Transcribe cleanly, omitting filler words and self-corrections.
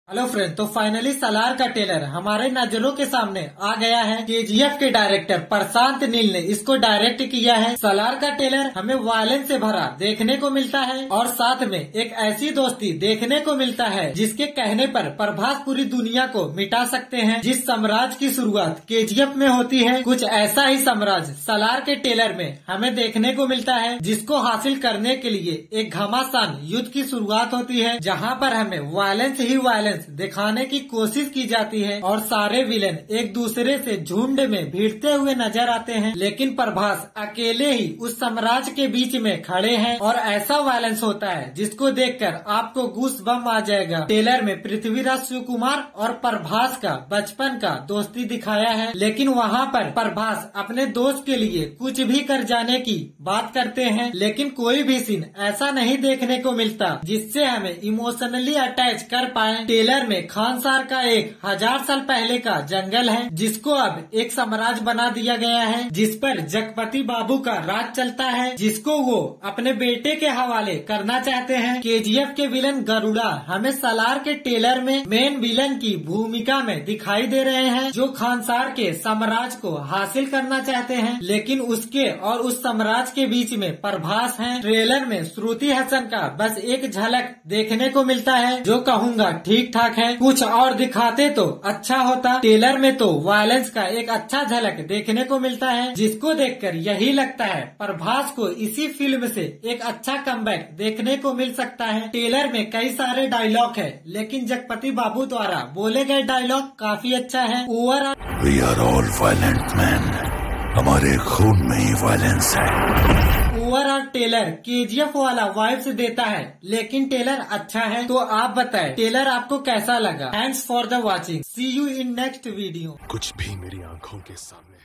Hello friend, तो finally Salaar का trailer हमारे नजरों के सामने आ गया है। केजीएफ के डायरेक्टर प्रशांत नील ने इसको डायरेक्ट किया है। सालार का ट्रेलर हमें वायलेंस से भरा देखने को मिलता है और साथ में एक ऐसी दोस्ती देखने को मिलता है जिसके कहने पर प्रभास पूरी दुनिया को मिटा सकते हैं। जिस साम्राज्य की शुरुआत केजीएफ में होती है, कुछ ऐसा ही साम्राज्य सालार के ट्रेलर में हमें देखने को मिलता है, जिसको हासिल करने के लिए एक घमासान युद्ध की शुरुआत होती है, जहाँ पर हमें वायलेंस ही वायलेंस दिखाने की कोशिश की जाती है और सारे विलेन एक दूसरे से झुंड में भिड़ते हुए नजर आते हैं। लेकिन प्रभास अकेले ही उस साम्राज्य के बीच में खड़े हैं और ऐसा वायलेंस होता है जिसको देखकर आपको गूस बम आ जाएगा। ट्रेलर में पृथ्वीराज शिव कुमार और प्रभास का बचपन का दोस्ती दिखाया है, लेकिन वहाँ पर प्रभास अपने दोस्त के लिए कुछ भी कर जाने की बात करते हैं, लेकिन कोई भी सीन ऐसा नहीं देखने को मिलता जिससे हमें इमोशनली अटैच कर पाए। ट्रेलर में खानसार का एक 1000 साल पहले का जंगल है, जिसको अब एक साम्राज्य बना दिया गया है, जिस पर जगपति बाबू का राज चलता है, जिसको वो अपने बेटे के हवाले करना चाहते हैं। केजीएफ के विलन गरुड़ा हमें सालार के ट्रेलर में मेन विलन की भूमिका में दिखाई दे रहे हैं, जो खानसार के साम्राज्य को हासिल करना चाहते हैं, लेकिन उसके और उस साम्राज्य के बीच में प्रभास है। ट्रेलर में श्रुति हसन का बस एक झलक देखने को मिलता है, जो कहूँगा ठीक ठाक है, कुछ और दिखाते तो अच्छा होता। ट्रेलर में तो वायलेंस का एक अच्छा झलक देखने को मिलता है, जिसको देखकर यही लगता है प्रभास को इसी फिल्म से एक अच्छा कमबैक देखने को मिल सकता है। ट्रेलर में कई सारे डायलॉग है, लेकिन जगपति बाबू द्वारा बोले गए डायलॉग काफी अच्छा है। Overall we are all violent man, हमारे खून में ही वायलेंस है। ओवरऑल ट्रेलर केजीएफ वाला वाइब्स देता है, लेकिन ट्रेलर अच्छा है। तो आप बताएं ट्रेलर आपको कैसा लगा। Thanks for the watching, see you in next video. कुछ भी मेरी आंखों के सामने